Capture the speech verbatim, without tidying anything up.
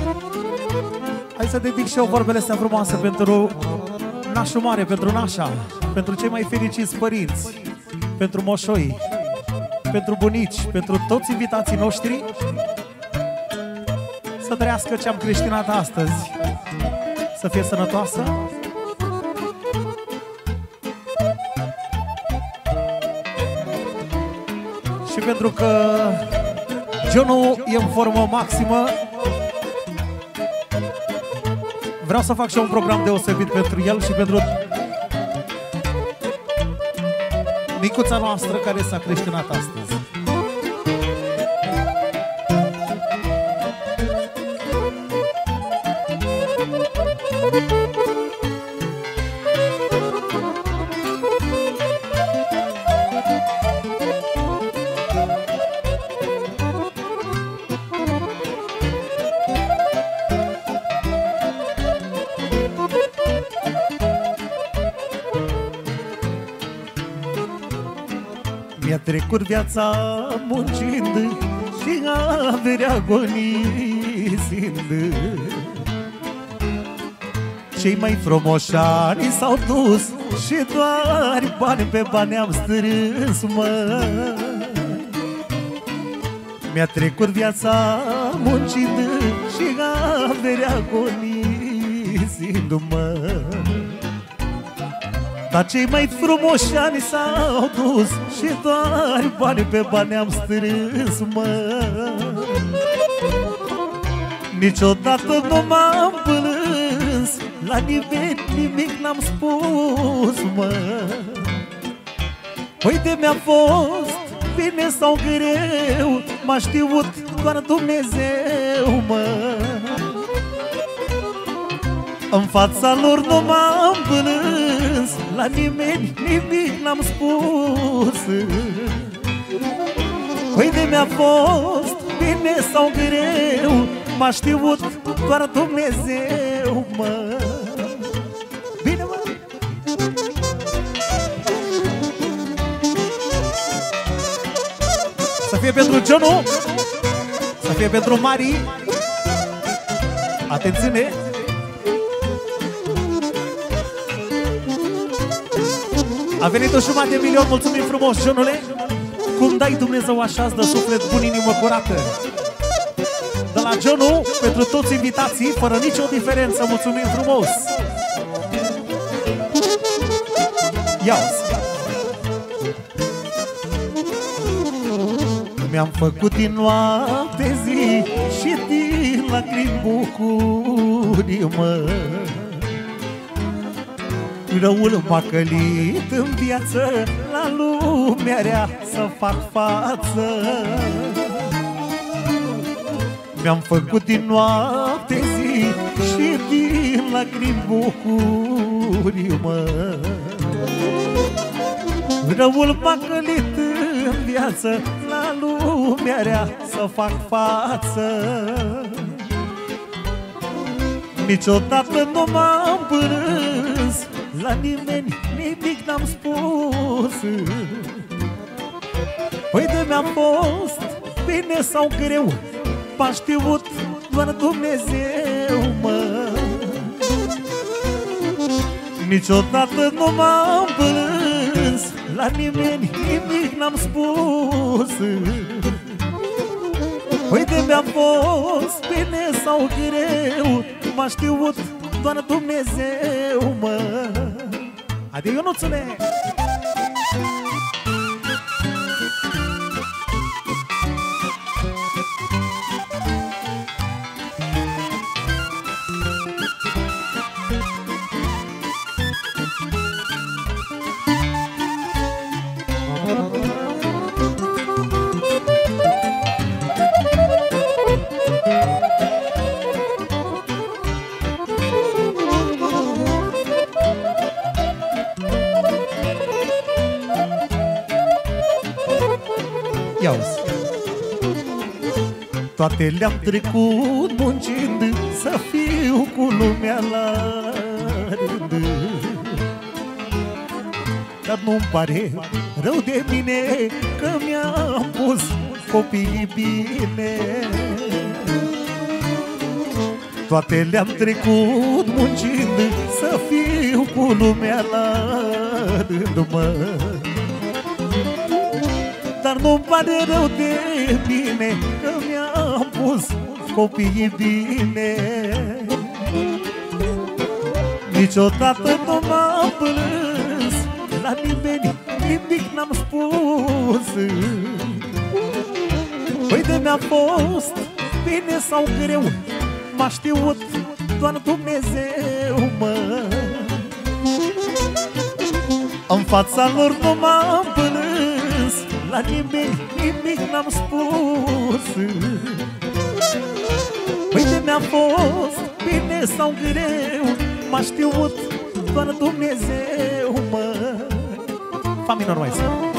Hai să dedic și eu vorbele astea frumoase pentru nașul mare, pentru nașa, pentru cei mai fericiți părinți, pentru moșoi, pentru bunici, pentru toți invitații noștri. Să trăiască ce am creștinat astăzi, să fie sănătoasă. Și pentru că Johnul e în formă maximă, vreau să fac și un program deosebit pentru el și pentru micuța noastră care s-a creștinat astăzi. Mi-a trecut viața muncind și averea agonisind. Cei mai frumoși ani s-au dus și doar bani pe bani am strâns, mă. Mi-a trecut viața muncind și averea agonisind, mă. Dar cei mai frumoși ani s-au dus și doar bani pe bani am strâns, mă. Niciodată nu m-am plâns, la nimeni nimic n-am spus, mă. Uite, mi-a fost bine sau greu, m-a știut doar Dumnezeu, mă. În fața lor nu m-am plâns, la nimeni nimic n-am spus. Uite, mi-a fost bine sau greu, m-a știut doar Dumnezeu, mă. Bine, mă! Să fie pentru Johnul, să fie pentru Mari. Atențiune! A venit o jumătate de milion, mulțumim frumos, Johnule. Cum dai Dumnezeu așa-ți dă suflet bun, inimă curată. De la Johnul, pentru toți invitații, fără nicio diferență, mulțumim frumos. Ia-o-ți! Mi-am făcut din noapte zi și din lacrimi bucurii, mă. Răul m-a călit în viață, la lumea rea să fac față. Mi-am făcut din noapte zi și din lacrimi bucurii, mă. Răul m-a călit în viață, la lumea rea să fac față. Niciodată nu m-am plâns, la nimeni nimic n-am spus. Uite, mi-a fost bine sau greu, m-a știut doar Dumnezeu, mă. Niciodată nu m-am plâns, la nimeni nimic n-am spus. Uite, mi-a fost bine sau greu, m-a știut doar Dumnezeu, mă. Haide, Ionuțule! Ia-uzi! Toate le-am trecut muncind să fiu cu lumea la rând. Dar nu-mi pare rău de mine că mi-am pus copiii bine. toate le-am trecut muncind să fiu cu lumea la rând, mă. Dar nu-mi pare rău de bine că mi-am pus copiii bine. Niciodată nu m-am plâns la nimeni, nimic n-am spus. Păi de mi-a fost bine sau greu, m-a știut doar Dumnezeu, mă. În fața lor nu m-am plâns la nimeni, nimic n-am spus. Păi de mi-a fost bine sau greu, m-a știut doar Dumnezeu, mă. Fa minor mai